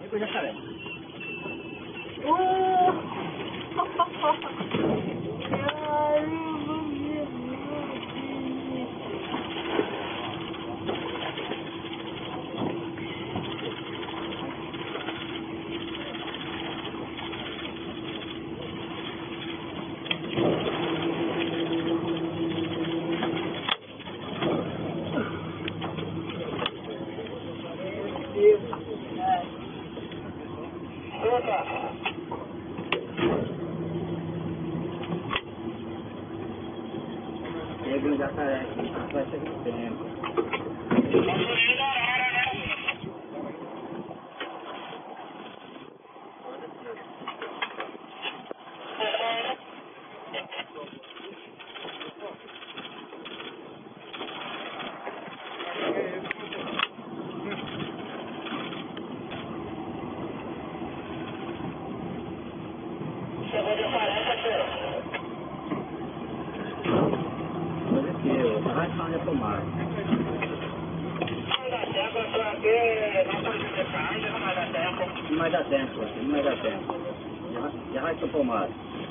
com o jacaré. Teve um jacaré aqui, vai ser muito tempo. Vai fazer tomar. Não vai dar tempo, não vai dar tempo. Já vai ser pomado.